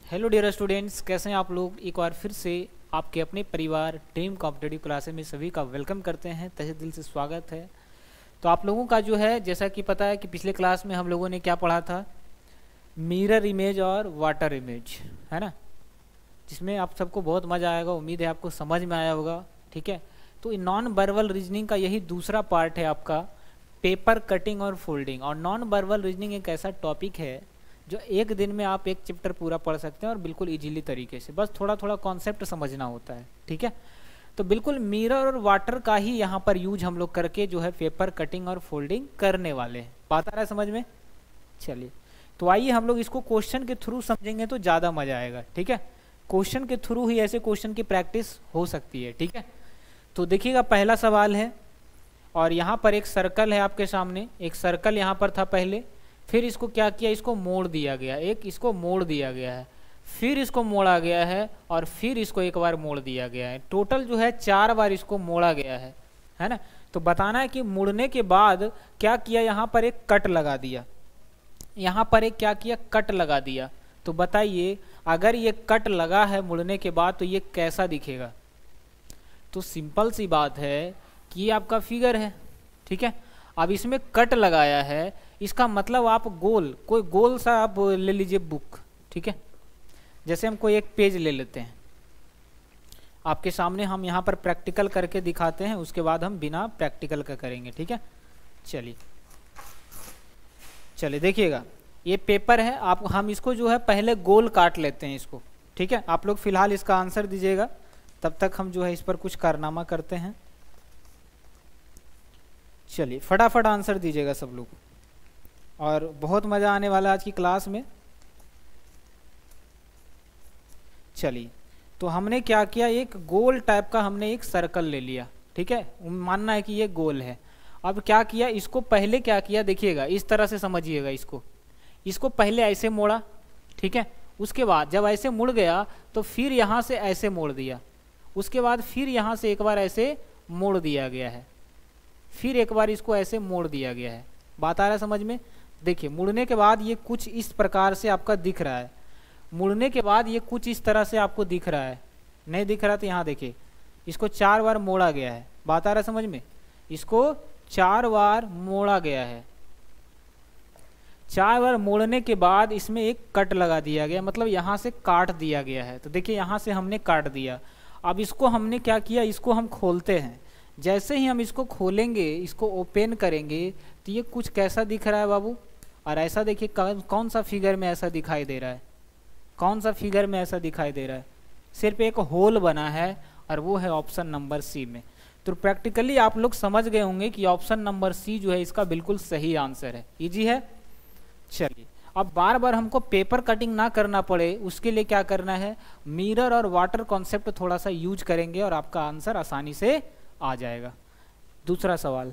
Hello dear students, कैसे हैं आप लोग। एक बार फिर से आपके अपने परिवार ड्रीम कॉम्पिटेटिव क्लासेस में सभी का वेलकम करते हैं, तहे दिल से स्वागत है। तो आप लोगों का जो है, जैसा कि पता है कि पिछले क्लास में हम लोगों ने क्या पढ़ा था, मिरर इमेज और वाटर इमेज, है ना, जिसमें आप सबको बहुत मज़ा आएगा। उम्मीद है आपको समझ में आया होगा। ठीक है, तो नॉन वर्बल रीजनिंग का यही दूसरा पार्ट है आपका, पेपर कटिंग और फोल्डिंग। और नॉन वर्बल रीजनिंग एक ऐसा टॉपिक है जो एक दिन में आप एक चैप्टर पूरा पढ़ सकते हैं और बिल्कुल इजीली तरीके से, बस थोड़ा थोड़ा कॉन्सेप्ट समझना होता है। ठीक है, तो बिल्कुल मिरर और वाटर का ही यहाँ पर यूज हम लोग करके जो है पेपर कटिंग और फोल्डिंग करने वाले हैं। बात आ रहा है समझ में? चलिए, तो आइए हम लोग इसको क्वेश्चन के थ्रू समझेंगे तो ज़्यादा मजा आएगा। ठीक है, क्वेश्चन के थ्रू ही ऐसे क्वेश्चन की प्रैक्टिस हो सकती है। ठीक है, तो देखिएगा पहला सवाल है और यहाँ पर एक सर्कल है आपके सामने। एक सर्कल यहाँ पर था पहले, फिर इसको क्या किया, इसको मोड़ दिया गया, एक इसको मोड़ दिया गया है, फिर इसको मोड़ा गया है और फिर इसको एक बार मोड़ दिया गया है। टोटल जो है 4 बार इसको मोड़ा गया है ना। तो बताना है कि मुड़ने के बाद क्या किया, यहाँ पर एक कट लगा दिया, यहाँ पर एक क्या किया, कट लगा दिया। तो बताइए अगर ये कट लगा है मुड़ने के बाद तो ये कैसा दिखेगा। तो सिंपल सी बात है कि ये आपका फिगर है। ठीक है, अब इसमें कट लगाया है, इसका मतलब आप कोई गोल सा आप ले लीजिए बुक। ठीक है, जैसे हम कोई एक पेज ले लेते हैं, आपके सामने हम यहाँ पर प्रैक्टिकल करके दिखाते हैं, उसके बाद हम बिना प्रैक्टिकल का करेंगे। ठीक है, चलिए देखिएगा ये पेपर है, हम इसको जो है पहले गोल काट लेते हैं इसको। ठीक है, आप लोग फिलहाल इसका आंसर दीजिएगा, तब तक हम जो है इस पर कुछ कारनामा करते हैं। चलिए फटाफट आंसर दीजिएगा सब लोग, और बहुत मज़ा आने वाला है आज की क्लास में। चलिए, तो हमने क्या किया, एक गोल टाइप का हमने एक सर्कल ले लिया। ठीक है, मानना है कि ये गोल है। अब क्या किया, इसको पहले क्या किया, देखिएगा इस तरह से समझिएगा, इसको पहले ऐसे मोड़ा। ठीक है, उसके बाद जब ऐसे मुड़ गया तो फिर यहाँ से ऐसे मोड़ दिया, उसके बाद फिर यहाँ से एक बार ऐसे मोड़ दिया गया है, फिर एक बार इसको ऐसे मोड़ दिया गया है। बात आ रहा है समझ में? देखिए मुड़ने के बाद ये कुछ इस प्रकार से आपका दिख रहा है, मुड़ने के बाद ये कुछ इस तरह से आपको दिख रहा है। नहीं दिख रहा तो यहाँ देखिए, इसको 4 बार मोड़ा गया है। बात आ रहा है समझ में? इसको 4 बार मोड़ा गया है। 4 बार मोड़ने के बाद इसमें एक कट लगा दिया गया, मतलब यहाँ से काट दिया गया है। तो देखिए यहाँ से हमने काट दिया। अब इसको हमने क्या किया, इसको हम खोलते हैं। जैसे ही हम इसको खोलेंगे, इसको ओपन करेंगे, तो ये कुछ कैसा दिख रहा है बाबू। और ऐसा देखिए कौन सा फिगर में ऐसा दिखाई दे रहा है, कौन सा फिगर में ऐसा दिखाई दे रहा है, सिर्फ एक होल बना है और वो है ऑप्शन नंबर सी में। तो प्रैक्टिकली आप लोग समझ गए होंगे कि ऑप्शन नंबर सी जो है इसका बिल्कुल सही आंसर है। इजी है। चलिए, अब बार बार हमको पेपर कटिंग ना करना पड़े, उसके लिए क्या करना है, मिरर और वाटर कॉन्सेप्ट थोड़ा सा यूज करेंगे और आपका आंसर आसानी से आ जाएगा। दूसरा सवाल,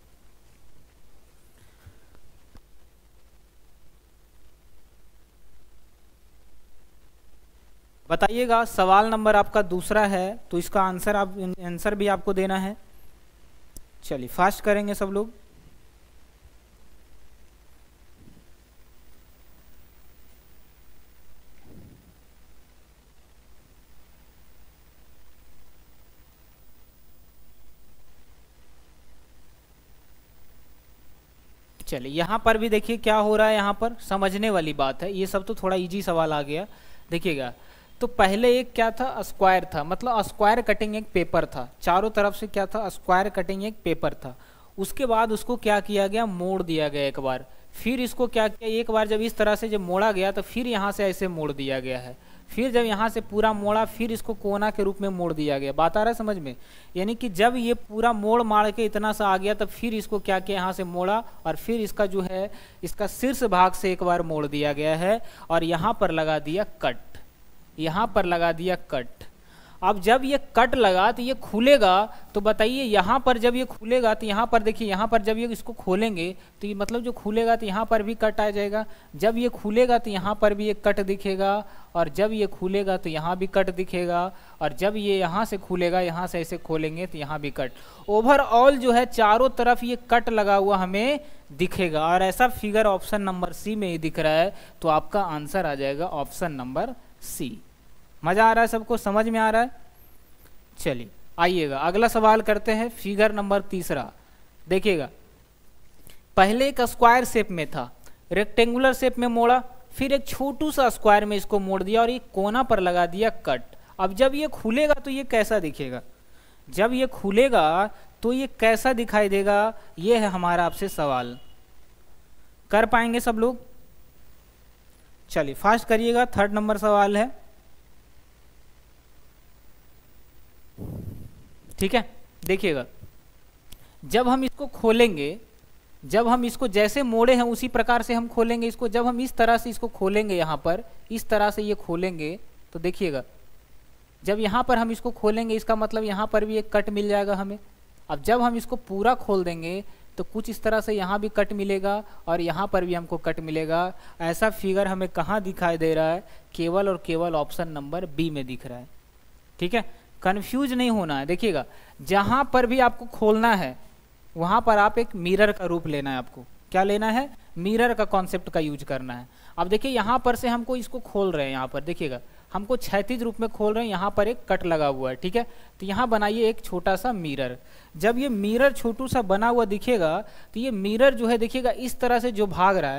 बताइएगा। सवाल नंबर आपका दूसरा है, तो इसका आंसर भी आपको देना है। चलिए फास्ट करेंगे सब लोग। चलिए यहाँ पर भी देखिए क्या हो रहा है, यहाँ पर समझने वाली बात है। ये सब तो थोड़ा इजी सवाल आ गया। देखिएगा, तो पहले एक क्या था, स्क्वायर था, मतलब स्क्वायर कटिंग एक पेपर था, चारों तरफ से क्या था, स्क्वायर कटिंग एक पेपर था। उसके बाद उसको क्या किया गया, मोड़ दिया गया एक बार। फिर इसको क्या किया, एक बार जब इस तरह से जब मोड़ा गया तो फिर यहाँ से ऐसे मोड़ दिया गया है। फिर जब यहाँ से पूरा मोड़ा, फिर इसको कोना के रूप में मोड़ दिया गया। बात आ रहा है समझ में? यानी कि जब ये पूरा मोड़ मार के इतना सा आ गया, तब फिर इसको क्या किया, यहाँ से मोड़ा और फिर इसका जो है इसका शीर्ष भाग से एक बार मोड़ दिया गया है और यहाँ पर लगा दिया कट, यहाँ पर लगा दिया कट। अब जब ये कट लगा तो ये खुलेगा, तो बताइए यहाँ पर जब ये खुलेगा तो यहाँ पर देखिए, यहाँ पर जब ये इसको खोलेंगे तो ये मतलब जो खुलेगा तो यहाँ पर भी कट आ जाएगा। जब ये खुलेगा तो यहाँ पर भी एक कट दिखेगा, और जब ये खुलेगा तो यहाँ भी कट दिखेगा, और जब ये यहाँ से खुलेगा, यहाँ से ऐसे खोलेंगे तो यहाँ भी कट। ओवरऑल जो है चारों तरफ ये कट लगा हुआ हमें दिखेगा, और ऐसा फिगर ऑप्शन नंबर सी में ही दिख रहा है। तो आपका आंसर आ जाएगा ऑप्शन नंबर सी। मजा आ रहा है सबको, समझ में आ रहा है? चलिए आइएगा अगला सवाल करते हैं, फिगर नंबर 3। देखिएगा, पहले एक स्क्वायर शेप में था, रेक्टेंगुलर शेप में मोड़ा, फिर एक छोटू सा स्क्वायर में इसको मोड़ दिया और एक कोना पर लगा दिया कट। अब जब ये खुलेगा तो ये कैसा दिखेगा? जब ये खुलेगा तो ये कैसा दिखाई देगा? ये है हमारा आपसे सवाल। कर पाएंगे सब लोग? चलिए फास्ट करिएगा, 3rd नंबर सवाल है। ठीक है, देखिएगा, जब हम इसको खोलेंगे, जब हम इसको जैसे मोड़े हैं उसी प्रकार से हम खोलेंगे इसको। जब हम इस तरह से इसको खोलेंगे, यहाँ पर इस तरह से ये खोलेंगे तो देखिएगा, जब यहाँ पर हम इसको खोलेंगे इसका मतलब यहाँ पर भी एक कट मिल जाएगा हमें। अब जब हम इसको पूरा खोल देंगे तो कुछ इस तरह से यहाँ भी कट मिलेगा और यहाँ पर भी हमको कट मिलेगा। ऐसा फिगर हमें कहाँ दिखाई दे रहा है? केवल और केवल ऑप्शन नंबर बी में दिख रहा है। ठीक है, कंफ्यूज नहीं होना है। देखिएगा, जहाँ पर भी आपको खोलना है वहाँ पर आप एक मिरर का रूप लेना है। आपको क्या लेना है? मिरर का कॉन्सेप्ट का यूज करना है। अब देखिए, यहाँ पर से हमको इसको खोल रहे हैं, यहाँ पर देखिएगा हमको क्षैतिज रूप में खोल रहे हैं, यहाँ पर एक कट लगा हुआ है। ठीक है, तो यहाँ बनाइए एक छोटा सा मिरर। जब ये मिरर छोटू सा बना हुआ दिखेगा तो ये मिरर जो है देखिएगा इस तरह से जो भाग रहा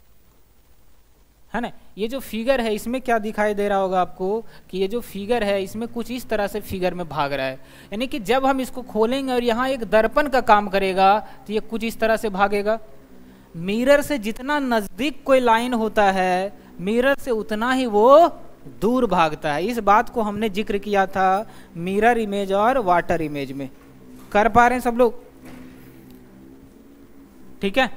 है ना, ये जो फिगर है इसमें क्या दिखाई दे रहा होगा आपको कि ये जो फिगर है इसमें कुछ इस तरह से फिगर में भाग रहा है। यानी कि जब हम इसको खोलेंगे और यहाँ एक दर्पण का काम करेगा तो ये कुछ इस तरह से भागेगा। मिरर से जितना नजदीक कोई लाइन होता है, मिरर से उतना ही वो दूर भागता है। इस बात को हमने जिक्र किया था मिरर इमेज और वाटर इमेज में। कर पा रहे हैं सब लोग? ठीक है,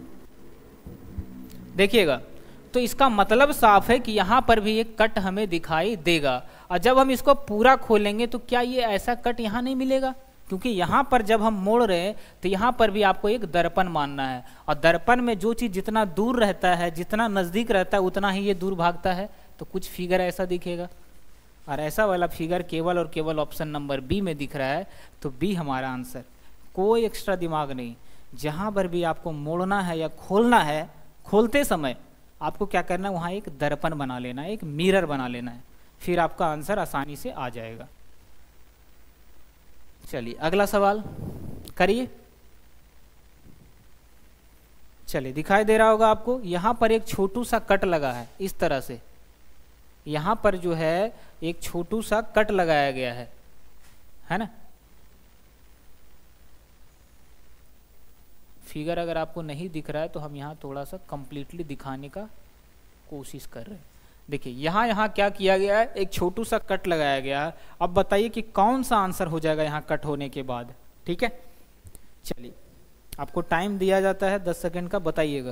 देखिएगा, तो इसका मतलब साफ है कि यहाँ पर भी एक कट हमें दिखाई देगा। और जब हम इसको पूरा खोलेंगे तो क्या ये ऐसा कट यहाँ नहीं मिलेगा? क्योंकि यहाँ पर जब हम मोड़ रहे हैं तो यहाँ पर भी आपको एक दर्पण मानना है, और दर्पण में जो चीज़ जितना दूर रहता है, जितना नज़दीक रहता है, उतना ही ये दूर भागता है। तो कुछ फिगर ऐसा दिखेगा, और ऐसा वाला फिगर केवल और केवल ऑप्शन नंबर बी में दिख रहा है। तो बी हमारा आंसर। कोई एक्स्ट्रा दिमाग नहीं, जहाँ पर भी आपको मोड़ना है या खोलना है, खोलते समय आपको क्या करना है? वहाँ एक दर्पण बना लेना है, एक मिरर बना लेना है, फिर आपका आंसर आसानी से आ जाएगा। चलिए अगला सवाल करिए। चलिए, दिखाई दे रहा होगा आपको, यहाँ पर एक छोटू सा कट लगा है इस तरह से। यहाँ पर जो है एक छोटू सा कट लगाया गया है ना। फिगर अगर आपको नहीं दिख रहा है तो हम यहाँ थोड़ा सा कंप्लीटली दिखाने का कोशिश कर रहे हैं। देखिए, यहाँ क्या किया गया है? एक छोटू सा कट लगाया गया है। अब बताइए कि कौन सा आंसर हो जाएगा यहाँ कट होने के बाद? ठीक है, चलिए आपको टाइम दिया जाता है 10 सेकंड का, बताइएगा।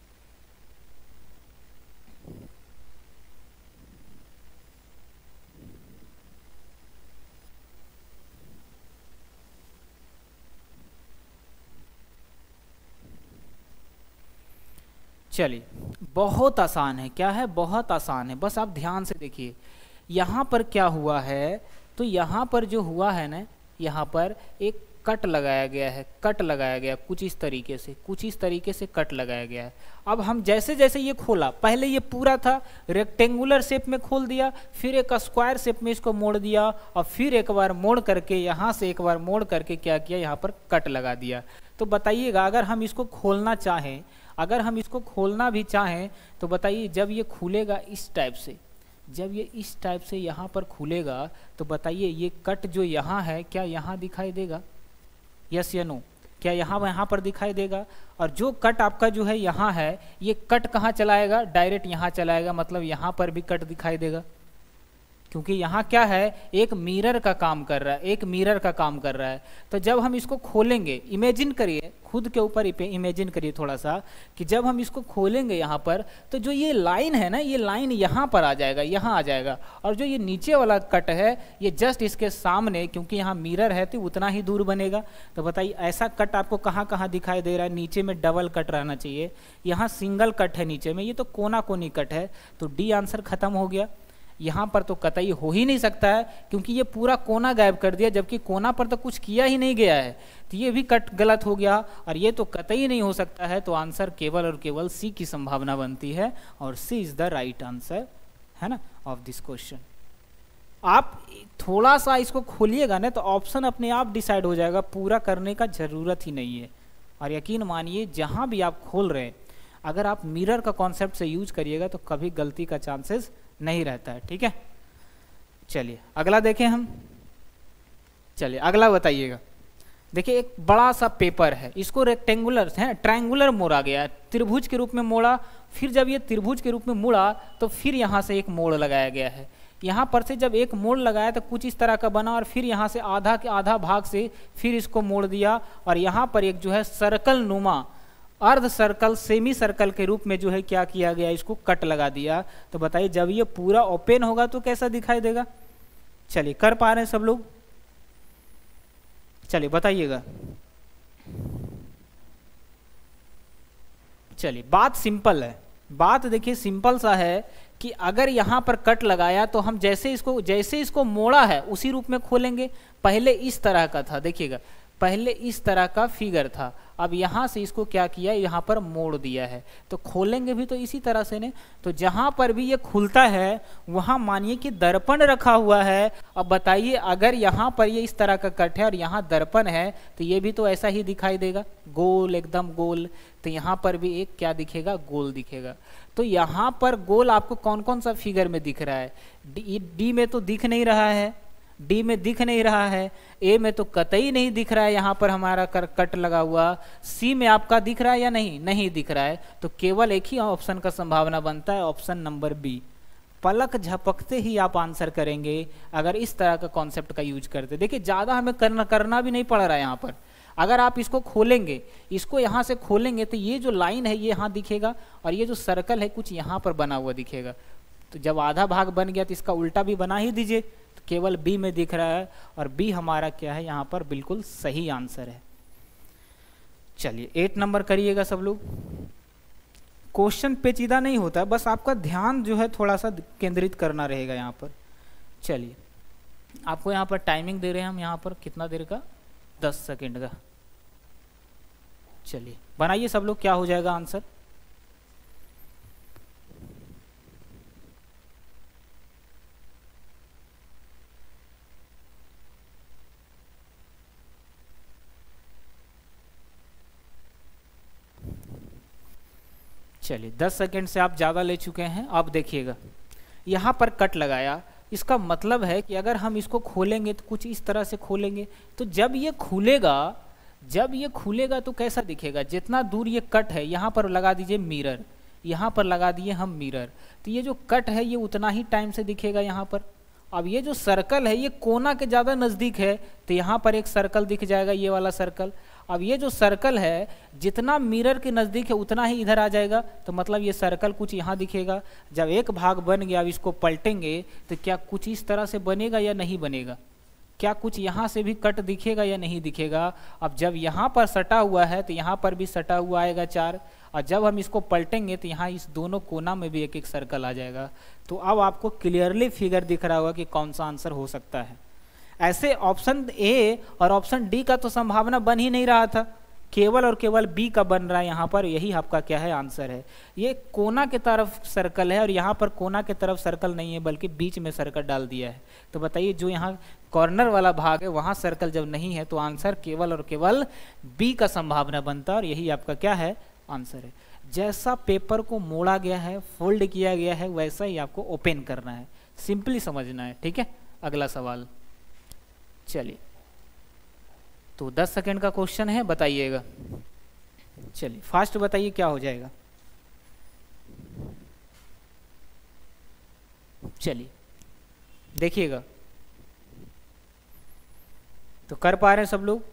चलिए, बहुत आसान है। क्या है? बहुत आसान है, बस आप ध्यान से देखिए। यहाँ पर क्या हुआ है? तो यहाँ पर जो हुआ है ना, यहाँ पर एक कट लगाया गया है, कट लगाया गया कुछ इस तरीके से, कुछ इस तरीके से कट लगाया गया है। अब हम जैसे जैसे ये खोला, पहले ये पूरा था रेक्टेंगुलर शेप में खोल दिया, फिर एक स्क्वायर शेप में इसको मोड़ दिया, और फिर एक बार मोड़ करके यहाँ से एक बार मोड़ करके क्या किया? यहाँ पर कट लगा दिया। तो बताइएगा, अगर हम इसको खोलना चाहें, अगर हम इसको खोलना भी चाहें तो बताइए, जब ये खुलेगा इस टाइप से, जब ये इस टाइप से यहाँ पर खुलेगा तो बताइए ये कट जो यहाँ है क्या यहाँ दिखाई देगा? यस या नो? क्या यहाँ पर दिखाई देगा? और जो कट आपका जो है यहाँ है, ये कट कहाँ चलाएगा? डायरेक्ट यहाँ चलाएगा, मतलब यहाँ पर भी कट दिखाई देगा। क्योंकि यहाँ क्या है? एक मिरर का काम कर रहा है, एक मिरर का काम कर रहा है। तो जब हम इसको खोलेंगे, इमेजिन करिए, खुद के ऊपर इमेजिन करिए थोड़ा सा, कि जब हम इसको खोलेंगे यहाँ पर तो जो ये लाइन है ना, ये लाइन यहाँ पर आ जाएगा, यहाँ आ जाएगा। और जो ये नीचे वाला कट है ये जस्ट इसके सामने, क्योंकि यहाँ मिरर है तो उतना ही दूर बनेगा। तो बताइए ऐसा कट आपको कहाँ कहाँ दिखाई दे रहा है? नीचे में डबल कट रहना चाहिए, यहाँ सिंगल कट है नीचे में, ये तो कोना कोनी कट है। तो डी आंसर खत्म हो गया। यहाँ पर तो कतई हो ही नहीं सकता है, क्योंकि ये पूरा कोना गायब कर दिया, जबकि कोना पर तो कुछ किया ही नहीं गया है। तो ये भी कट गलत हो गया, और ये तो कतई नहीं हो सकता है। तो आंसर केवल और केवल सी की संभावना बनती है, और C is the right answer, है ना। Of this question. आप थोड़ा सा इसको खोलिएगा ना तो ऑप्शन अपने आप डिसाइड हो जाएगा, पूरा करने का जरूरत ही नहीं है। और यकीन मानिए जहां भी आप खोल रहे हैं, अगर आप मिरर का कॉन्सेप्ट से यूज करिएगा तो कभी गलती का चांसेस नहीं रहता है। ठीक है, चलिए अगला देखें हम। चलिए अगला बताइएगा। देखिए एक बड़ा सा पेपर है, इसको रेक्टेंगुलर है ट्रायंगुलर मोड़ा गया है, त्रिभुज के रूप में मोड़ा। फिर जब ये त्रिभुज के रूप में मुड़ा तो फिर यहाँ से एक मोड़ लगाया गया है। यहाँ पर से जब एक मोड़ लगाया तो कुछ इस तरह का बना, और फिर यहाँ से आधा के आधा भाग से फिर इसको मोड़ दिया, और यहाँ पर एक जो है सर्कल नुमा अर्ध सर्कल सेमी सर्कल के रूप में जो है क्या किया गया, इसको कट लगा दिया। तो बताइए जब ये पूरा ओपन होगा तो कैसा दिखाई देगा। चलिए कर पा रहे हैं सब लोग, चलिए बताइएगा। चलिए बात सिंपल है, बात देखिए सिंपल सा है कि अगर यहाँ पर कट लगाया तो हम जैसे इसको मोड़ा है उसी रूप में खोलेंगे। पहले इस तरह का था, देखिएगा पहले इस तरह का फिगर था, अब यहाँ से इसको क्या किया, यहाँ पर मोड़ दिया है। तो खोलेंगे भी तो इसी तरह से ने। तो जहाँ पर भी ये खुलता है वहाँ मानिए कि दर्पण रखा हुआ है। अब बताइए अगर यहाँ पर ये इस तरह का कट है और यहाँ दर्पण है तो ये भी तो ऐसा ही दिखाई देगा, गोल एकदम गोल। तो यहाँ पर भी एक क्या दिखेगा, गोल दिखेगा। तो यहाँ पर गोल आपको कौन कौन सा फिगर में दिख रहा है, डी में तो दिख नहीं रहा है, डी में दिख नहीं रहा है, ए में तो कतई नहीं दिख रहा है, यहाँ पर हमारा कट लगा हुआ। सी में आपका दिख रहा है या नहीं, नहीं दिख रहा है। तो केवल एक ही ऑप्शन का संभावना बनता है, ऑप्शन नंबर बी। पलक झपकते ही आप आंसर करेंगे अगर इस तरह का कॉन्सेप्ट का यूज करते। देखिए ज्यादा हमें करना भी नहीं पड़ रहा है यहाँ पर। अगर आप इसको खोलेंगे, इसको यहाँ से खोलेंगे तो ये जो लाइन है ये यहाँ दिखेगा, और ये जो सर्कल है कुछ यहाँ पर बना हुआ दिखेगा। तो जब आधा भाग बन गया तो इसका उल्टा भी बना ही दीजिए, तो केवल बी में दिख रहा है, और बी हमारा क्या है यहाँ पर बिल्कुल सही आंसर है। चलिए 8 नंबर करिएगा सब लोग। क्वेश्चन पेचीदा नहीं होता, बस आपका ध्यान जो है थोड़ा सा केंद्रित करना रहेगा यहाँ पर। चलिए आपको यहाँ पर टाइमिंग दे रहे हैं हम, यहाँ पर कितना देर का, 10 सेकेंड का। चलिए बनाइए सब लोग, क्या हो जाएगा आंसर। चलिए 10 सेकेंड से आप ज़्यादा ले चुके हैं। अब देखिएगा यहाँ पर कट लगाया, इसका मतलब है कि अगर हम इसको खोलेंगे तो कुछ इस तरह से खोलेंगे, तो जब ये खुलेगा तो कैसा दिखेगा। जितना दूर ये कट है यहाँ पर लगा दीजिए मिरर, यहाँ पर लगा दिए हम मिरर, तो ये जो कट है ये उतना ही टाइम से दिखेगा यहाँ पर। अब ये जो सर्कल है ये कोना के ज़्यादा नज़दीक है, तो यहाँ पर एक सर्कल दिख जाएगा, ये वाला सर्कल। अब ये जो सर्कल है जितना मिरर के नज़दीक है उतना ही इधर आ जाएगा, तो मतलब ये सर्कल कुछ यहाँ दिखेगा। जब एक भाग बन गया, अब इसको पलटेंगे तो क्या कुछ इस तरह से बनेगा या नहीं बनेगा, क्या कुछ यहाँ से भी कट दिखेगा या नहीं दिखेगा। अब जब यहाँ पर सटा हुआ है तो यहाँ पर भी सटा हुआ आएगा 4, और जब हम इसको पलटेंगे तो यहाँ इस दोनों कोना में भी एक एक सर्कल आ जाएगा। तो अब आपको क्लियरली फिगर दिख रहा होगा कि कौन सा आंसर हो सकता है। ऐसे ऑप्शन ए और ऑप्शन डी का तो संभावना बन ही नहीं रहा था, केवल और केवल बी का बन रहा है यहाँ पर। यही आपका क्या है, आंसर है। ये कोना के तरफ सर्कल है और यहाँ पर कोना के तरफ सर्कल नहीं है बल्कि बीच में सर्कल डाल दिया है। तो बताइए जो यहाँ कॉर्नर वाला भाग है वहाँ सर्कल जब नहीं है तो आंसर केवल और केवल बी का संभावना बनता है, और यही आपका क्या है, आंसर है। जैसा पेपर को मोड़ा गया है, फोल्ड किया गया है, वैसा ही आपको ओपन करना है, सिंपली समझना है। ठीक है, अगला सवाल। चलिए तो 10 सेकेंड का क्वेश्चन है, बताइएगा। चलिए फास्ट बताइए क्या हो जाएगा। चलिए देखिएगा, तो कर पा रहे हैं सब लोग।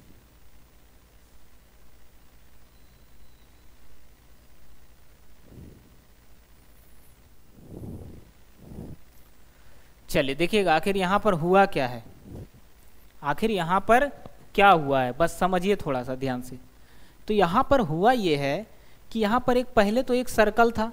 चलिए देखिएगा आखिर यहाँ पर हुआ क्या है, आखिर यहाँ पर क्या हुआ है, बस समझिए थोड़ा सा ध्यान से। तो यहाँ पर हुआ ये है कि यहाँ पर एक पहले तो एक सर्कल था,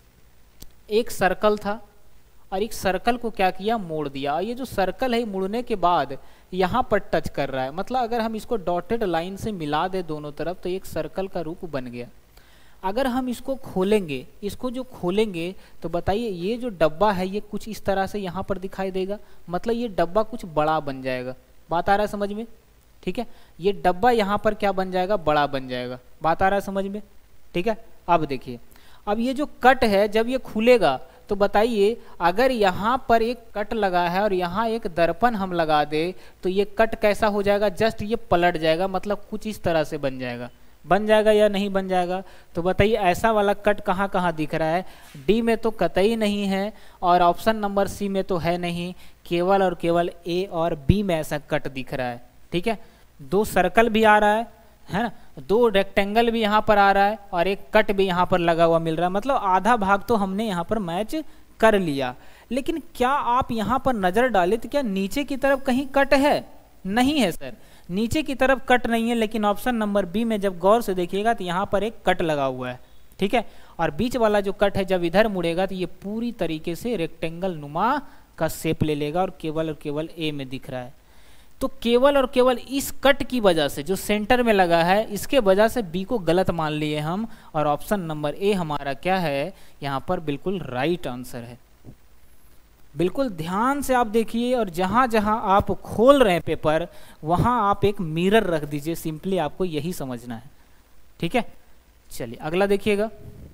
और एक सर्कल को क्या किया, मोड़ दिया। और ये जो सर्कल है मुड़ने के बाद यहाँ पर टच कर रहा है, मतलब अगर हम इसको डॉटेड लाइन से मिला दे दोनों तरफ तो एक सर्कल का रूप बन गया। अगर हम इसको खोलेंगे, इसको जो खोलेंगे तो बताइए ये जो डब्बा है ये कुछ इस तरह से यहाँ पर दिखाई देगा, मतलब ये डब्बा कुछ बड़ा बन जाएगा। बात आ रहा है समझ में? ठीक है, ये डब्बा यहाँ पर क्या बन जाएगा, बड़ा बन जाएगा। बात आ रहा है समझ में? ठीक है, अब देखिए, अब ये जो कट है जब ये खुलेगा तो बताइए अगर यहाँ पर एक कट लगा है और यहाँ एक दर्पण हम लगा दे तो ये कट कैसा हो जाएगा, जस्ट ये पलट जाएगा, मतलब कुछ इस तरह से बन जाएगा। बन जाएगा या नहीं बन जाएगा? तो बताइए ऐसा वाला कट कहाँ कहाँ दिख रहा है? डी में तो कतई नहीं है और ऑप्शन नंबर सी में तो है नहीं, केवल और केवल ए और बी में ऐसा कट दिख रहा है। ठीक है, दो सर्कल भी आ रहा है ना, दो रेक्टेंगल भी यहाँ पर आ रहा है और एक कट भी यहाँ पर लगा हुआ मिल रहा है, मतलब आधा भाग तो हमने यहाँ पर मैच कर लिया। लेकिन क्या आप यहाँ पर नजर डालें तो क्या नीचे की तरफ कहीं कट है? नहीं है सर, नीचे की तरफ कट नहीं है, लेकिन ऑप्शन नंबर बी में जब गौर से देखिएगा तो यहाँ पर एक कट लगा हुआ है। ठीक है, और बीच वाला जो कट है जब इधर मुड़ेगा तो ये पूरी तरीके से रेक्टेंगल नुमा का शेप ले लेगा और केवल ए में दिख रहा है। तो केवल और केवल इस कट की वजह से जो सेंटर में लगा है इसके वजह से बी को गलत मान लिए हम, और ऑप्शन नंबर ए हमारा क्या है यहाँ पर बिल्कुल राइट आंसर है। बिल्कुल ध्यान से आप देखिए और जहां जहां आप खोल रहे हैं पेपर वहां आप एक मिरर रख दीजिए, सिंपली आपको यही समझना है। ठीक है, चलिए अगला देखिएगा,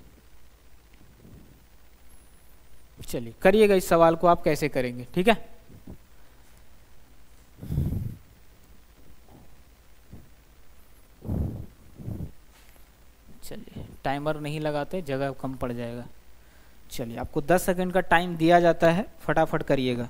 चलिए करिएगा इस सवाल को आप कैसे करेंगे। ठीक है, चलिए टाइमर नहीं लगाते, जगह कम पड़ जाएगा। चलिए आपको 10 सेकंड का टाइम दिया जाता है, फटाफट करिएगा।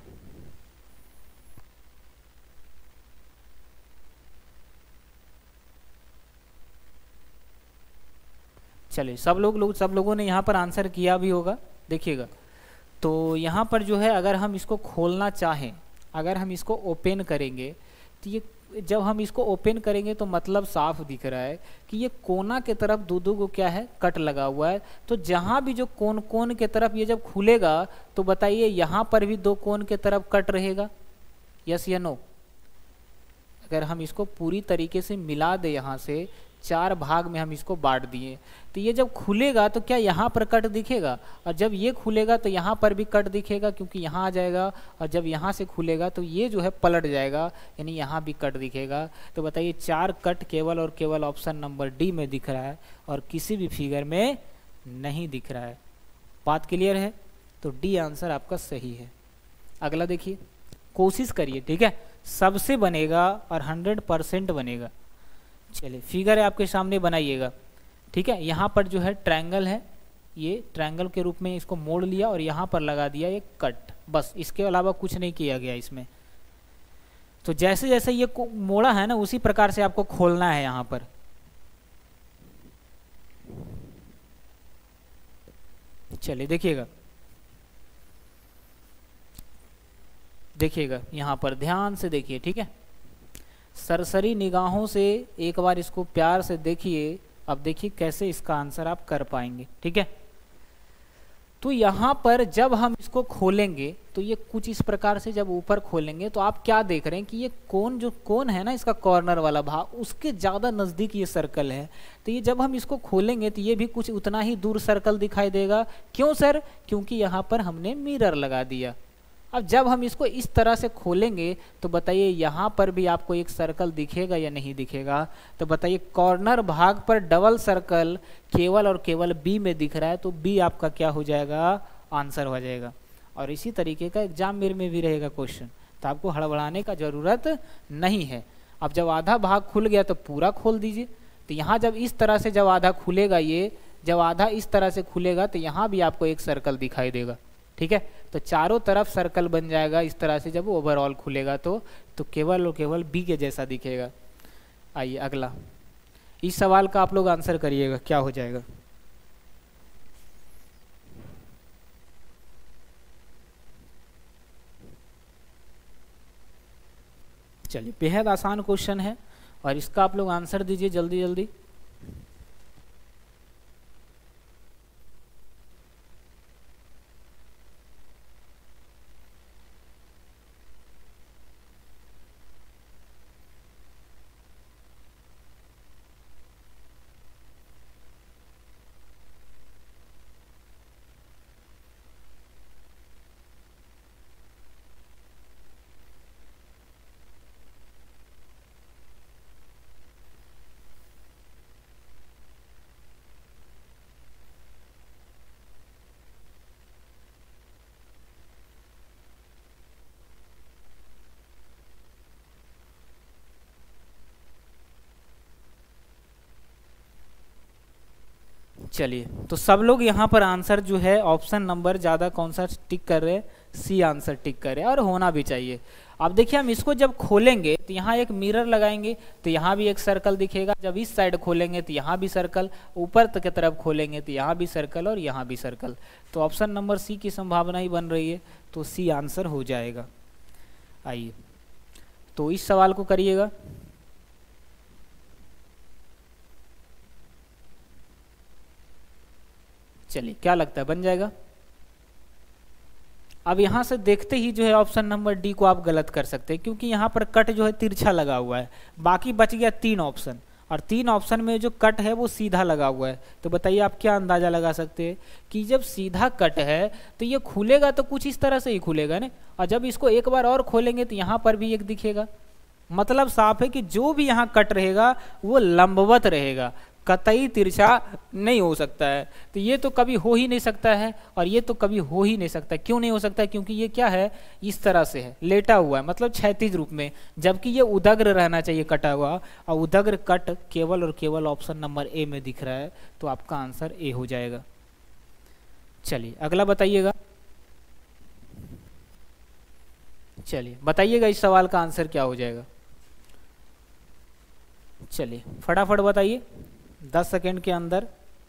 चलिए सब लोगों ने यहाँ पर आंसर किया भी होगा, देखिएगा। तो यहाँ पर जो है अगर हम इसको खोलना चाहें, अगर हम इसको ओपन करेंगे तो ये जब हम इसको ओपन करेंगे तो मतलब साफ दिख रहा है कि ये कोना के तरफ दो को क्या है, कट लगा हुआ है। तो जहाँ भी जो कोन के तरफ ये जब खुलेगा तो बताइए यहाँ पर भी दो कोन के तरफ कट रहेगा, यस या नो? अगर हम इसको पूरी तरीके से मिला दे, यहाँ से 4 भाग में हम इसको बांट दिए, तो ये जब खुलेगा तो क्या यहाँ पर कट दिखेगा, और जब ये खुलेगा तो यहाँ पर भी कट दिखेगा क्योंकि यहाँ आ जाएगा, और जब यहाँ से खुलेगा तो ये जो है पलट जाएगा, यानी यहाँ भी कट दिखेगा। तो बताइए 4 कट केवल और केवल ऑप्शन नंबर डी में दिख रहा है और किसी भी फिगर में नहीं दिख रहा है। बात क्लियर है? तो डी आंसर आपका सही है। अगला देखिए, कोशिश करिए, ठीक है, सबसे बनेगा और 100% बनेगा। चलिए फिगर है आपके सामने, बनाइएगा। ठीक है, यहाँ पर जो है ट्रायंगल है, ये ट्रायंगल के रूप में इसको मोड़ लिया और यहाँ पर लगा दिया एक कट, बस इसके अलावा कुछ नहीं किया गया इसमें। तो जैसे जैसे ये मोड़ा है ना उसी प्रकार से आपको खोलना है यहाँ पर। चलिए देखिएगा, देखिएगा यहाँ पर ध्यान से देखिए। ठीक है, सरसरी निगाहों से एक बार इसको प्यार से देखिए। अब देखिए कैसे इसका आंसर आप कर पाएंगे। ठीक है, तो यहाँ पर जब हम इसको खोलेंगे तो ये कुछ इस प्रकार से जब ऊपर खोलेंगे तो आप क्या देख रहे हैं कि ये कोन, जो कोन है ना इसका कॉर्नर वाला भाग, उसके ज़्यादा नज़दीक ये सर्कल है। तो ये जब हम इसको खोलेंगे तो ये भी कुछ उतना ही दूर सर्कल दिखाई देगा। क्यों सर? क्योंकि यहाँ पर हमने मिरर लगा दिया। अब जब हम इसको इस तरह से खोलेंगे तो बताइए यहाँ पर भी आपको एक सर्कल दिखेगा या नहीं दिखेगा? तो बताइए कॉर्नर भाग पर डबल सर्कल केवल और केवल बी में दिख रहा है, तो बी आपका क्या हो जाएगा? आंसर हो जाएगा। और इसी तरीके का एग्जाम मेरे में भी रहेगा क्वेश्चन, तो आपको हड़बड़ाने का जरूरत नहीं है। अब जब आधा भाग खुल गया तो पूरा खोल दीजिए। तो यहाँ जब इस तरह से जब आधा खुलेगा, ये जब आधा इस तरह से खुलेगा तो यहाँ भी आपको एक सर्कल दिखाई देगा। ठीक है, तो चारों तरफ सर्कल बन जाएगा इस तरह से जब ओवरऑल खुलेगा तो केवल और केवल बी के जैसा दिखेगा। आइए अगला, इस सवाल का आप लोग आंसर करिएगा, क्या हो जाएगा? चलिए बेहद आसान क्वेश्चन है और इसका आप लोग आंसर दीजिए जल्दी जल्दी। चलिए, तो सब लोग यहाँ पर आंसर जो है ऑप्शन नंबर ज़्यादा कौन सा टिक कर रहे हैं, सी आंसर टिक कर रहे हैं, और होना भी चाहिए। अब देखिए हम इसको जब खोलेंगे तो यहाँ एक मिरर लगाएंगे तो यहाँ भी एक सर्कल दिखेगा, जब इस साइड खोलेंगे तो यहाँ भी सर्कल, ऊपर तक की तरफ खोलेंगे तो यहाँ भी सर्कल और यहाँ भी सर्कल। तो ऑप्शन नंबर सी की संभावना ही बन रही है, तो सी आंसर हो जाएगा। आइए तो इस सवाल को करिएगा। चलिए क्या लगता है, बन जाएगा? अब यहाँ से देखते ही जो है ऑप्शन नंबर डी को आप गलत कर सकते हैं, क्योंकि यहाँ पर कट जो है तिरछा लगा हुआ है। बाकी बच गया 3 ऑप्शन, और 3 ऑप्शन में जो कट है वो सीधा लगा हुआ है। तो बताइए आप क्या अंदाजा लगा सकते हैं कि जब सीधा कट है तो ये खुलेगा तो कुछ इस तरह से ही खुलेगा ना, और जब इसको एक बार और खोलेंगे तो यहाँ पर भी एक दिखेगा। मतलब साफ है कि जो भी यहाँ कट रहेगा वो लंबवत रहेगा, कतई तिरछा नहीं हो सकता है। तो ये तो कभी हो ही नहीं सकता है, और ये तो कभी हो ही नहीं सकता। क्यों नहीं हो सकता? क्योंकि ये क्या है, इस तरह से है, लेटा हुआ है, मतलब क्षैतिज रूप में, जबकि ये उदग्र रहना चाहिए कटा हुआ, और उदग्र कट केवल और केवल ऑप्शन नंबर ए में दिख रहा है। तो आपका आंसर ए हो जाएगा। चलिए अगला बताइएगा। चलिए बताइएगा इस सवाल का आंसर क्या हो जाएगा। चलिए फटाफट बताइए 10 सेकेंड के अंदर।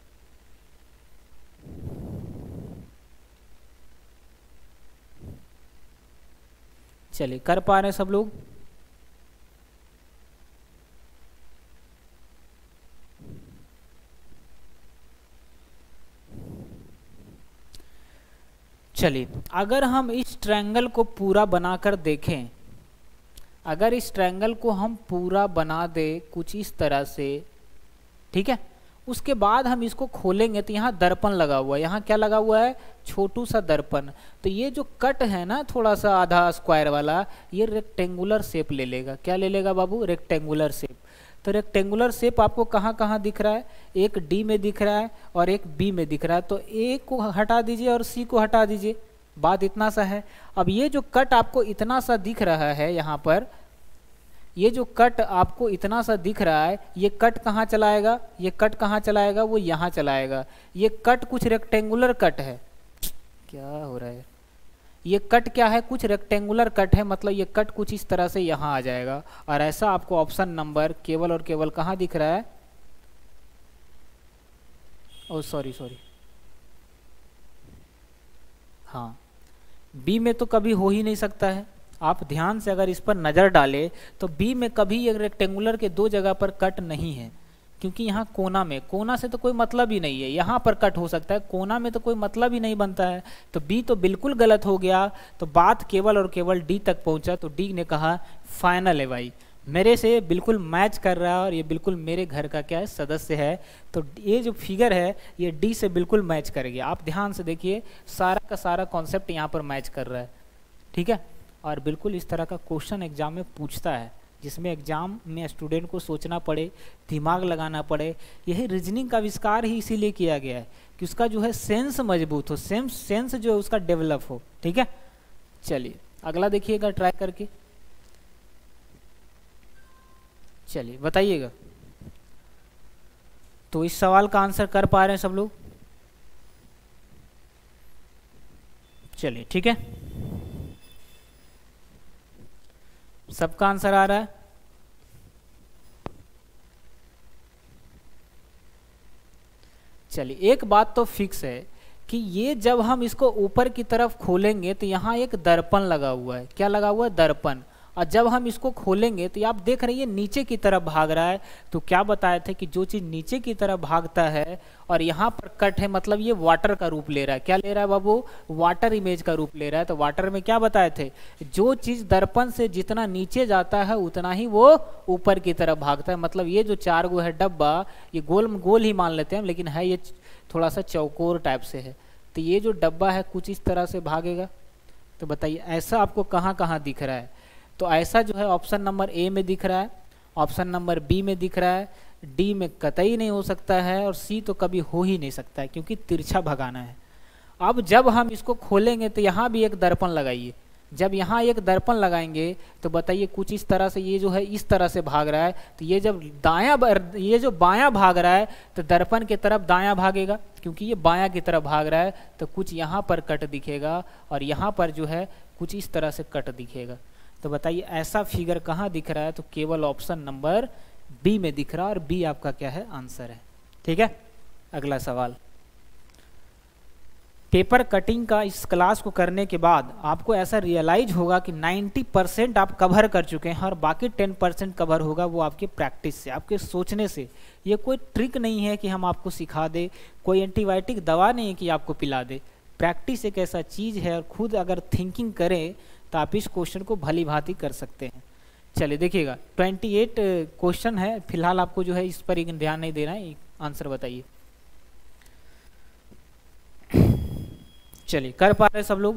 चलिए कर पा रहे हैं सब लोग? चलिए अगर हम इस ट्रायंगल को पूरा बनाकर देखें, अगर इस ट्रायंगल को हम पूरा बना दे कुछ इस तरह से, ठीक है, उसके बाद हम इसको खोलेंगे तो यहाँ दर्पण लगा हुआ है। यहाँ क्या लगा हुआ है? छोटू सा दर्पण। तो ये जो कट है ना थोड़ा सा आधा स्क्वायर वाला, ये रेक्टेंगुलर शेप ले लेगा। क्या ले लेगा बाबू? Rectangular shape. तो रेक्टेंगुलर शेप आपको कहाँ कहाँ दिख रहा है? एक डी में दिख रहा है और एक बी में दिख रहा है। तो ए को हटा दीजिए और सी को हटा दीजिए, बात इतना सा है। अब ये जो कट आपको इतना सा दिख रहा है यहाँ पर, ये जो कट आपको इतना सा दिख रहा है, ये कट कहाँ चलाएगा? ये कट कहाँ चलाएगा? वो यहाँ चलाएगा। ये कट कुछ रेक्टेंगुलर कट है। क्या हो रहा है? ये कट क्या है? कुछ रेक्टेंगुलर कट है, मतलब ये कट कुछ इस तरह से यहाँ आ जाएगा। और ऐसा आपको ऑप्शन नंबर केवल और केवल कहाँ दिख रहा है? ओ सॉरी, हाँ, बी में तो कभी हो ही नहीं सकता है। आप ध्यान से अगर इस पर नज़र डालें तो बी में कभी एक रेक्टेंगुलर के 2 जगह पर कट नहीं है, क्योंकि यहाँ कोना में, कोना से तो कोई मतलब ही नहीं है। यहाँ पर कट हो सकता है, कोना में तो कोई मतलब ही नहीं बनता है। तो बी तो बिल्कुल गलत हो गया। तो बात केवल और केवल डी तक पहुँचा। तो डी ने कहा फाइनल है भाई, मेरे से बिल्कुल मैच कर रहा है और ये बिल्कुल मेरे घर का क्या है, सदस्य है। तो ये जो फिगर है ये डी से बिल्कुल मैच कर गया। आप ध्यान से देखिए, सारा का सारा कॉन्सेप्ट यहाँ पर मैच कर रहा है, ठीक है। और बिल्कुल इस तरह का क्वेश्चन एग्जाम में पूछता है, जिसमें एग्जाम में स्टूडेंट को सोचना पड़े, दिमाग लगाना पड़े। यही रीजनिंग का आविष्कार ही इसीलिए किया गया है कि उसका जो है सेंस मजबूत हो, सेंस जो है उसका डेवलप हो, ठीक है। चलिए अगला देखिएगा ट्राई करके। चलिए बताइएगा। तो इस सवाल का आंसर कर पा रहे हैं सब लोग? चलिए ठीक है, सबका आंसर आ रहा है। चलिए एक बात तो फिक्स है कि ये जब हम इसको ऊपर की तरफ खोलेंगे तो यहाँ एक दर्पण लगा हुआ है। क्या लगा हुआ है? दर्पण। और जब हम इसको खोलेंगे तो आप देख रहे हैं ये नीचे की तरफ भाग रहा है। तो क्या बताए थे कि जो चीज़ नीचे की तरफ भागता है और यहाँ पर कट है, मतलब ये वाटर का रूप ले रहा है। क्या ले रहा है बाबू? वाटर इमेज का रूप ले रहा है। तो वाटर में क्या बताए थे? जो चीज़ दर्पण से जितना नीचे जाता है उतना ही वो ऊपर की तरफ भागता है। मतलब ये जो 4 गो है डब्बा, ये गोल ही मान लेते हैं, लेकिन है ये थोड़ा सा चौकोर टाइप से है। तो ये जो डब्बा है कुछ इस तरह से भागेगा। तो बताइए ऐसा आपको कहाँ कहाँ दिख रहा है? तो ऐसा जो है ऑप्शन नंबर ए में दिख रहा है, ऑप्शन नंबर बी में दिख रहा है, डी में कतई नहीं हो सकता है, और सी तो कभी हो ही नहीं सकता है, क्योंकि तिरछा भगाना है। अब जब हम इसको खोलेंगे तो यहाँ भी एक दर्पण लगाइए। जब यहाँ एक दर्पण लगाएंगे तो बताइए कुछ इस तरह से ये जो है इस तरह से भाग रहा है, तो ये जब ये जो बायां भाग रहा है तो दर्पण की तरफ दायां भागेगा, क्योंकि ये बायां की तरफ भाग रहा है तो कुछ यहाँ पर कट दिखेगा और यहाँ पर जो है कुछ इस तरह से कट दिखेगा। तो बताइए ऐसा फिगर कहाँ दिख रहा है, तो केवल ऑप्शन नंबर बी में दिख रहा है और बी आपका क्या है, आंसर है। ठीक है, अगला सवाल। पेपर कटिंग का इस क्लास को करने के बाद आपको ऐसा रियलाइज होगा कि 90% आप कवर कर चुके हैं और बाकी 10% कवर होगा वो आपके प्रैक्टिस से, आपके सोचने से। ये कोई ट्रिक नहीं है कि हम आपको सिखा दे, कोई एंटीबायोटिक दवा नहीं है कि आपको पिला दे। प्रैक्टिस एक ऐसा चीज़ है और खुद अगर थिंकिंग करें तो आप इस क्वेश्चन को भली भांति कर सकते हैं। चलिए देखिएगा 28 क्वेश्चन है, फिलहाल आपको जो है इस पर ध्यान नहीं देना है, आंसर बताइए। चलिए कर पा रहे सब लोग?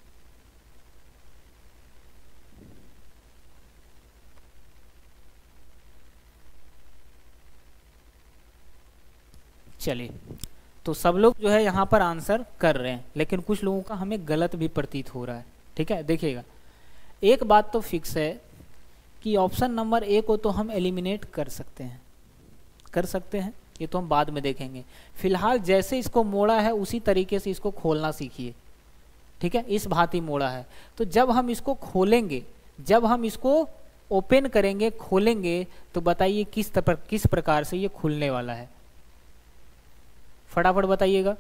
चलिए तो सब लोग जो है यहाँ पर आंसर कर रहे हैं, लेकिन कुछ लोगों का हमें गलत भी प्रतीत हो रहा है। ठीक है, देखिएगा एक बात तो फिक्स है कि ऑप्शन नंबर ए को तो हम एलिमिनेट कर सकते हैं, ये तो हम बाद में देखेंगे। फिलहाल जैसे इसको मोड़ा है उसी तरीके से इसको खोलना सीखिए। ठीक है, इस भांति मोड़ा है तो जब हम इसको खोलेंगे, जब हम इसको ओपन करेंगे, खोलेंगे, तो बताइए किस प्रकार से ये खुलने वाला है, फटाफट बताइएगा।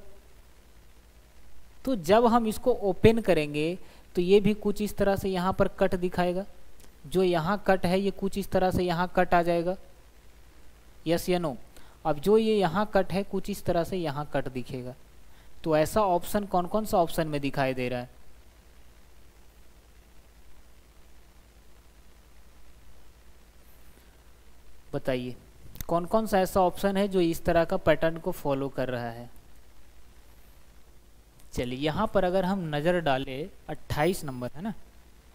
तो जब हम इसको ओपन करेंगे तो ये भी कुछ इस तरह से यहाँ पर कट दिखाएगा, जो यहाँ कट है ये कुछ इस तरह से यहाँ कट आ जाएगा, यस या नो। अब जो ये यहाँ कट है कुछ इस तरह से यहाँ कट दिखेगा। तो ऐसा ऑप्शन कौन कौन सा ऑप्शन में दिखाई दे रहा है? बताइए कौन कौन सा ऐसा ऑप्शन है जो इस तरह का पैटर्न को फॉलो कर रहा है। चलिए यहाँ पर अगर हम नज़र डालें 28 नंबर है ना,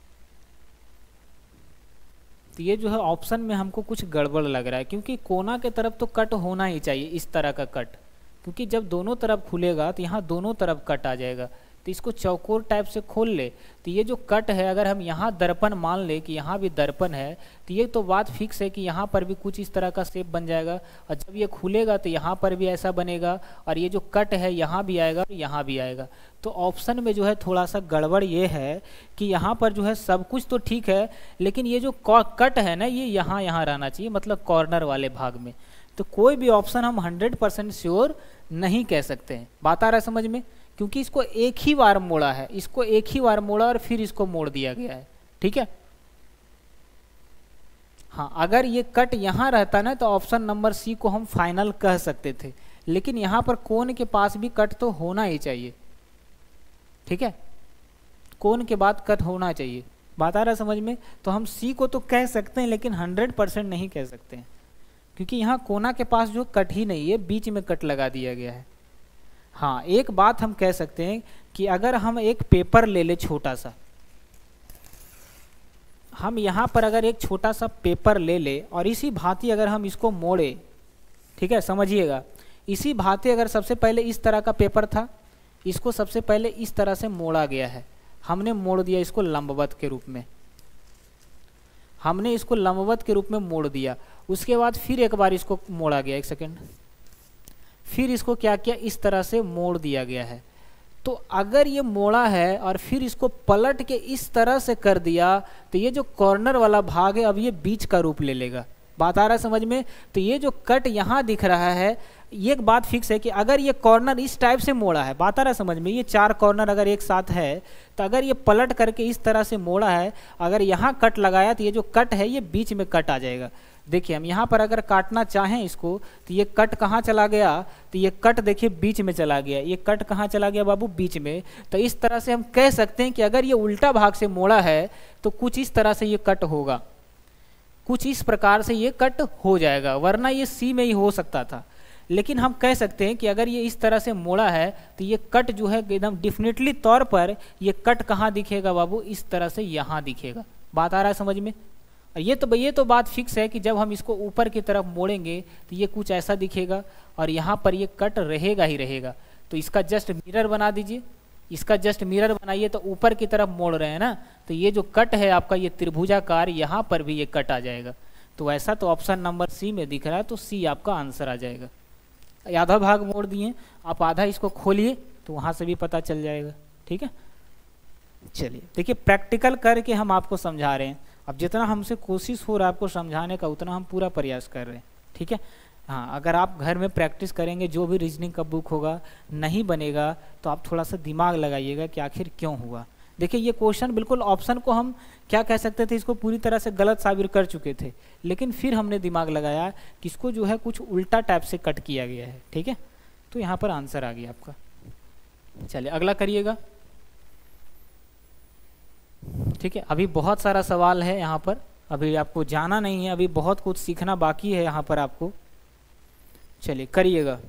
तो ये जो है ऑप्शन में हमको कुछ गड़बड़ लग रहा है, क्योंकि कोना के तरफ तो कट होना ही चाहिए, इस तरह का कट, क्योंकि जब दोनों तरफ खुलेगा तो यहाँ दोनों तरफ कट आ जाएगा। तो इसको चौकोर टाइप से खोल ले तो ये जो कट है, अगर हम यहाँ दर्पण मान ले कि यहाँ भी दर्पण है, तो ये तो बात फिक्स है कि यहाँ पर भी कुछ इस तरह का शेप बन जाएगा, और जब ये खुलेगा तो यहाँ पर भी ऐसा बनेगा, और ये जो कट है यहाँ भी आएगा और यहाँ भी आएगा। तो ऑप्शन में जो है थोड़ा सा गड़बड़ ये है कि यहाँ पर जो है सब कुछ तो ठीक है, लेकिन ये जो कट है ना ये यहाँ रहना चाहिए, मतलब कॉर्नर वाले भाग में। तो कोई भी ऑप्शन हम 100% श्योर नहीं कह सकते हैं। बात आ रहा है समझ में? क्योंकि इसको एक ही बार मोड़ा है, इसको एक ही बार मोड़ा और फिर इसको मोड़ दिया गया है। ठीक है, हाँ, अगर ये कट यहाँ रहता ना तो ऑप्शन नंबर सी को हम फाइनल कह सकते थे, लेकिन यहाँ पर कोन के पास भी कट तो होना ही चाहिए। ठीक है, कोन के बाद कट होना चाहिए। बात आ रहा है समझ में? तो हम सी को तो कह सकते हैं लेकिन 100% नहीं कह सकते हैं, क्योंकि यहाँ कोना के पास जो कट ही नहीं है, बीच में कट लगा दिया गया है। हाँ, एक बात हम कह सकते हैं कि अगर हम एक पेपर ले ले छोटा सा, हम यहाँ पर अगर एक छोटा सा पेपर ले ले और इसी भांति अगर हम इसको मोड़े, ठीक है समझिएगा, इसी भांति अगर सबसे पहले इस तरह का पेपर था, इसको सबसे पहले इस तरह से मोड़ा गया है, हमने मोड़ दिया इसको लंबवत के रूप में, हमने इसको लंबवत के रूप में मोड़ दिया। उसके बाद फिर एक बार इसको मोड़ा गया, एक सेकेंड, फिर इसको क्या किया, इस तरह से मोड़ दिया गया है। तो अगर ये मोड़ा है और फिर इसको पलट के इस तरह से कर दिया तो ये जो कॉर्नर वाला भाग है अब ये बीच का रूप ले लेगा। बात आ रहा है समझ में? तो ये जो कट यहाँ दिख रहा है, ये एक बात फिक्स है कि अगर ये कॉर्नर इस टाइप से मोड़ा है, बात आ रहा है समझ में, ये चार कॉर्नर अगर एक साथ है तो अगर ये पलट करके इस तरह से मोड़ा है, अगर यहाँ कट लगाया तो ये जो कट है ये बीच में कट आ जाएगा। देखिए हम यहाँ पर अगर काटना चाहें इसको तो ये कट कहाँ चला गया, तो ये कट देखिए बीच में चला गया, ये कट कहाँ चला गया बाबू, बीच में। तो इस तरह से हम कह सकते हैं कि अगर ये उल्टा भाग से मोड़ा है तो कुछ इस तरह से ये कट होगा, कुछ इस प्रकार से ये कट हो जाएगा, वरना ये सी में ही हो सकता था। लेकिन हम कह सकते हैं कि अगर ये इस तरह से मोड़ा है तो ये कट जो है एकदम डेफिनेटली तौर पर ये कट कहाँ दिखेगा बाबू, इस तरह से यहाँ दिखेगा। बात आ रहा है समझ में? ये तो बात फिक्स है कि जब हम इसको ऊपर की तरफ मोड़ेंगे तो ये कुछ ऐसा दिखेगा और यहाँ पर ये कट रहेगा ही रहेगा। तो इसका जस्ट मिरर बना दीजिए, इसका जस्ट मिरर बनाइए, तो ऊपर की तरफ मोड़ रहे हैं ना, तो ये जो कट है आपका ये त्रिभुजाकार, यहाँ पर भी ये कट आ जाएगा। तो ऐसा तो ऑप्शन नंबर सी में दिख रहा है, तो सी आपका आंसर आ जाएगा। आधा भाग मोड़ दिए, आप आधा इसको खोलिए तो वहाँ से भी पता चल जाएगा। ठीक है, चलिए देखिए प्रैक्टिकल करके हम आपको समझा रहे हैं। अब जितना हमसे कोशिश हो रहा है आपको समझाने का, उतना हम पूरा प्रयास कर रहे हैं। ठीक है, हाँ, अगर आप घर में प्रैक्टिस करेंगे, जो भी रीजनिंग का बुक होगा नहीं बनेगा, तो आप थोड़ा सा दिमाग लगाइएगा कि आखिर क्यों हुआ। देखिए ये क्वेश्चन बिल्कुल ऑप्शन को हम क्या कह सकते थे, इसको पूरी तरह से गलत साबित कर चुके थे, लेकिन फिर हमने दिमाग लगाया कि इसको जो है कुछ उल्टा टाइप से कट किया गया है। ठीक है, तो यहाँ पर आंसर आ गया आपका। चलिए अगला करिएगा। ठीक है, अभी बहुत सारा सवाल है यहाँ पर, अभी आपको जाना नहीं है, अभी बहुत कुछ सीखना बाकी है यहाँ पर आपको। चलिए करिएगा।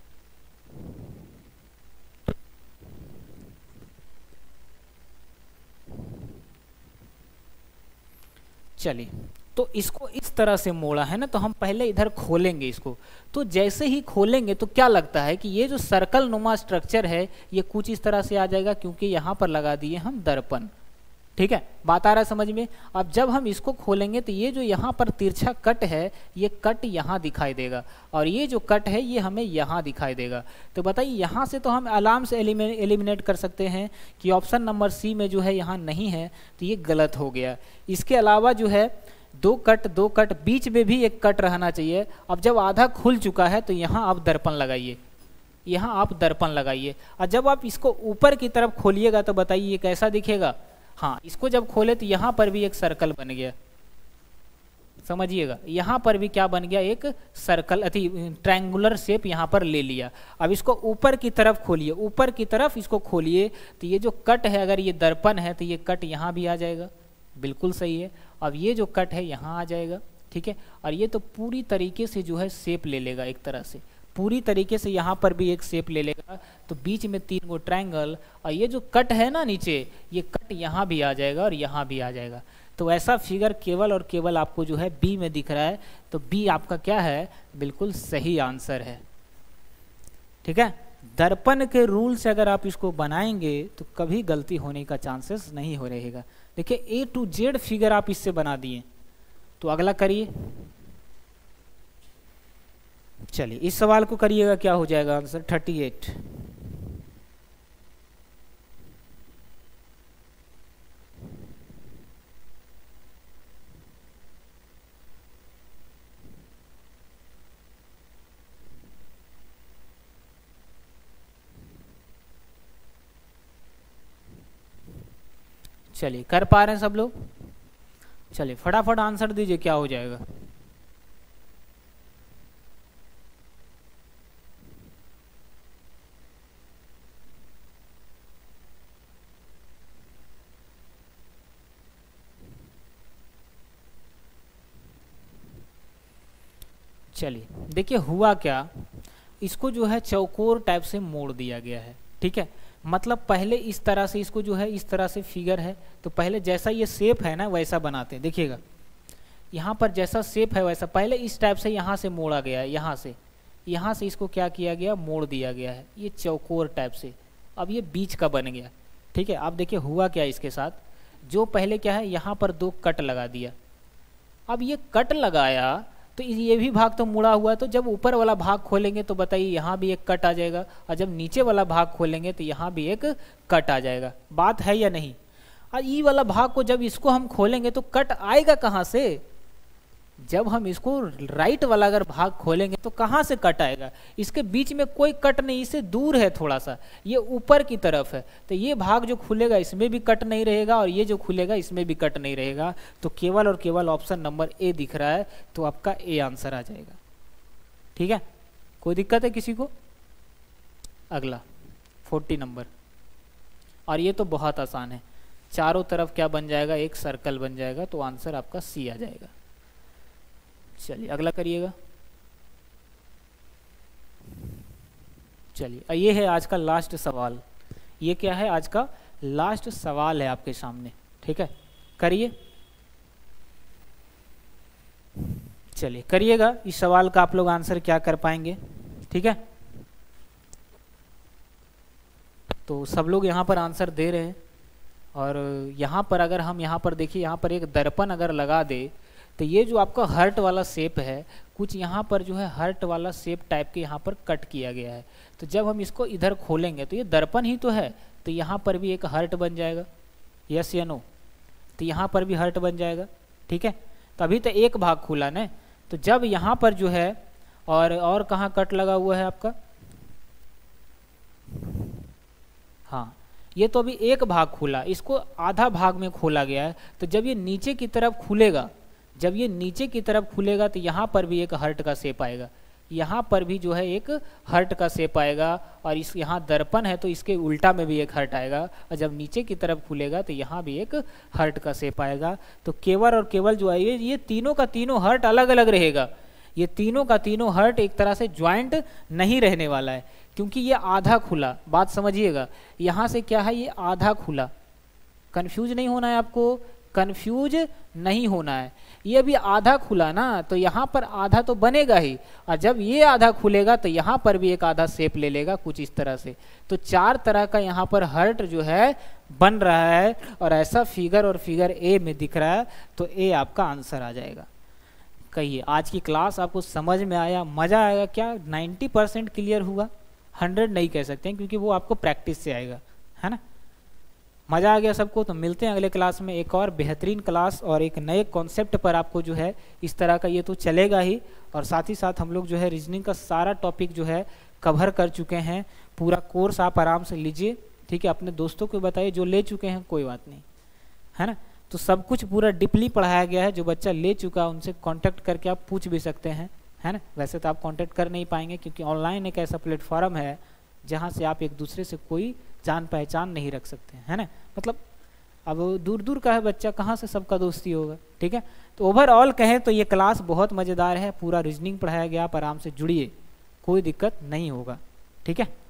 चलिए, तो इसको इस तरह से मोड़ा है ना, तो हम पहले इधर खोलेंगे इसको। तो जैसे ही खोलेंगे तो क्या लगता है कि ये जो सर्कल नुमा स्ट्रक्चर है ये कुछ इस तरह से आ जाएगा, क्योंकि यहाँ पर लगा दिए हम दर्पण। ठीक है, बात आ रहा है समझ में। अब जब हम इसको खोलेंगे तो ये जो यहाँ पर तिरछा कट है, ये कट यहाँ दिखाई देगा, और ये जो कट है ये हमें यहाँ दिखाई देगा। तो बताइए यहाँ से तो हम आराम से एलिमिनेट कर सकते हैं कि ऑप्शन नंबर सी में जो है यहाँ नहीं है, तो ये गलत हो गया। इसके अलावा जो है दो कट, बीच में भी एक कट रहना चाहिए। अब जब आधा खुल चुका है तो यहाँ आप दर्पण लगाइए, यहाँ आप दर्पण लगाइए, और जब आप इसको ऊपर की तरफ खोलिएगा तो बताइए ये कैसा दिखेगा। हाँ, इसको जब खोले तो यहाँ पर भी एक सर्कल बन गया, समझिएगा, यहाँ पर भी क्या बन गया, एक सर्कल अति ट्रायंगुलर शेप यहाँ पर ले लिया। अब इसको ऊपर की तरफ खोलिए, ऊपर की तरफ इसको खोलिए, तो ये जो कट है, अगर ये दर्पण है तो ये कट यहाँ भी आ जाएगा, बिल्कुल सही है। अब ये जो कट है यहाँ आ जाएगा। ठीक है, और ये तो पूरी तरीके से जो है शेप ले लेगा, एक तरह से पूरी तरीके से यहाँ पर भी एक शेप ले लेगा। तो बीच में 3 गो ट्रायंगल, और ये जो कट है ना नीचे, ये कट यहाँ भी आ जाएगा और यहाँ भी आ जाएगा। तो ऐसा फिगर केवल और केवल आपको जो है बी में दिख रहा है, तो बी आपका क्या है, बिल्कुल सही आंसर है। ठीक है, दर्पण के रूल से अगर आप इसको बनाएंगे तो कभी गलती होने का चांसेस नहीं हो रहेगा। देखिए A to Z फिगर आप इससे बना दिए। तो अगला करिए। चलिए इस सवाल को करिएगा, क्या हो जाएगा आंसर 38। चलिए कर पा रहे हैं सब लोग? चलिए फटाफट आंसर दीजिए, क्या हो जाएगा। चलिए देखिए हुआ क्या, इसको जो है चौकोर टाइप से मोड़ दिया गया है। ठीक है, मतलब पहले इस तरह से इसको जो है इस तरह से फिगर है, तो पहले जैसा ये शेप है ना वैसा बनाते हैं। देखिएगा यहाँ पर जैसा शेप है वैसा पहले इस टाइप से यहाँ से मोड़ा गया है, यहाँ से इसको क्या किया गया, मोड़ दिया गया है, ये चौकोर टाइप से। अब ये बीच का बन गया। ठीक है, अब देखिए हुआ क्या इसके साथ, जो पहले क्या है यहाँ पर 2 कट लगा दिया। अब ये कट लगाया तो ये भी भाग तो मुड़ा हुआ है, तो जब ऊपर वाला भाग खोलेंगे तो बताइए यहाँ भी एक कट आ जाएगा, और जब नीचे वाला भाग खोलेंगे तो यहाँ भी एक कट आ जाएगा। बात है या नहीं? और ई वाला भाग को जब इसको हम खोलेंगे तो कट आएगा कहाँ से? जब हम इसको राइट वाला अगर भाग खोलेंगे तो कहाँ से कट आएगा? इसके बीच में कोई कट नहीं, इससे दूर है थोड़ा सा, ये ऊपर की तरफ है, तो ये भाग जो खुलेगा इसमें भी कट नहीं रहेगा, और ये जो खुलेगा इसमें भी कट नहीं रहेगा। तो केवल और केवल ऑप्शन नंबर ए दिख रहा है, तो आपका ए आंसर आ जाएगा। ठीक है, कोई दिक्कत है किसी को? अगला 40 नंबर, और ये तो बहुत आसान है, चारों तरफ क्या बन जाएगा, एक सर्कल बन जाएगा, तो आंसर आपका सी आ जाएगा। चलिए अगला करिएगा। चलिए ये है आज का लास्ट सवाल, ये क्या है, आज का लास्ट सवाल है आपके सामने। ठीक है, करिए। चलिए करिएगा, इस सवाल का आप लोग आंसर क्या कर पाएंगे। ठीक है, तो सब लोग यहाँ पर आंसर दे रहे हैं, और यहाँ पर अगर हम यहाँ पर देखिए, यहाँ पर एक दर्पण अगर लगा दे तो ये जो आपका हर्ट वाला शेप है, कुछ यहाँ पर जो है हर्ट वाला शेप टाइप के यहाँ पर कट किया गया है। तो जब हम इसको इधर खोलेंगे तो ये दर्पण ही तो है, तो यहाँ पर भी एक हर्ट बन जाएगा, यस या नो, तो यहाँ पर भी हर्ट बन जाएगा। ठीक है, तो अभी तो एक भाग खुला ना, तो जब यहाँ पर जो है और कहाँ कट लगा हुआ है आपका, हाँ ये तो अभी एक भाग खुला, इसको आधा भाग में खोला गया है। तो जब ये नीचे की तरफ खुलेगा, जब ये नीचे की तरफ खुलेगा तो यहाँ पर भी एक हर्ट का शेप आएगा, यहाँ पर भी जो है एक हर्ट का शेप आएगा, और इस यहाँ दर्पण है तो इसके उल्टा में भी एक हर्ट आएगा, और जब नीचे की तरफ खुलेगा तो यहाँ भी एक हर्ट का शेप आएगा। तो केवल और केवल जो है ये तीनों का तीनों हर्ट अलग अलग रहेगा, ये तीनों का तीनों हर्ट एक तरह से ज्वाइंट नहीं रहने वाला है, क्योंकि ये आधा खुला, बात समझिएगा, यहाँ से क्या है ये आधा खुला, कंफ्यूज नहीं होना है आपको, कंफ्यूज नहीं होना है, ये भी आधा खुला ना, तो यहाँ पर आधा तो बनेगा ही, और जब ये आधा खुलेगा तो यहाँ पर भी एक आधा शेप ले लेगा कुछ इस तरह से। तो चार तरह का यहाँ पर हर्ट जो है बन रहा है, और ऐसा फिगर और फिगर ए में दिख रहा है, तो ए आपका आंसर आ जाएगा। कहिए आज की क्लास आपको समझ में आया, मज़ा आएगा क्या? 90% क्लियर हुआ, 100 नहीं कह सकते हैं क्योंकि वो आपको प्रैक्टिस से आएगा, है ना। मज़ा आ गया सबको? तो मिलते हैं अगले क्लास में, एक और बेहतरीन क्लास और एक नए कॉन्सेप्ट पर। आपको जो है इस तरह का ये तो चलेगा ही, और साथ ही साथ हम लोग जो है रीजनिंग का सारा टॉपिक जो है कवर कर चुके हैं। पूरा कोर्स आप आराम से लीजिए, ठीक है, अपने दोस्तों को बताइए जो ले चुके हैं, कोई बात नहीं, है ना। तो सब कुछ पूरा डीपली पढ़ाया गया है, जो बच्चा ले चुका है उनसे कांटेक्ट करके आप पूछ भी सकते हैं, है ना। वैसे तो आप कांटेक्ट कर नहीं पाएंगे क्योंकि ऑनलाइन एक ऐसा प्लेटफॉर्म है जहाँ से आप एक दूसरे से कोई जान पहचान नहीं रख सकते, है ना। मतलब अब दूर दूर का है बच्चा, कहाँ से सबका दोस्ती होगा, ठीक है। तो ओवरऑल कहें तो ये क्लास बहुत मज़ेदार है, पूरा रीजनिंग पढ़ाया गया, आप आराम से जुड़िए, कोई दिक्कत नहीं होगा, ठीक है।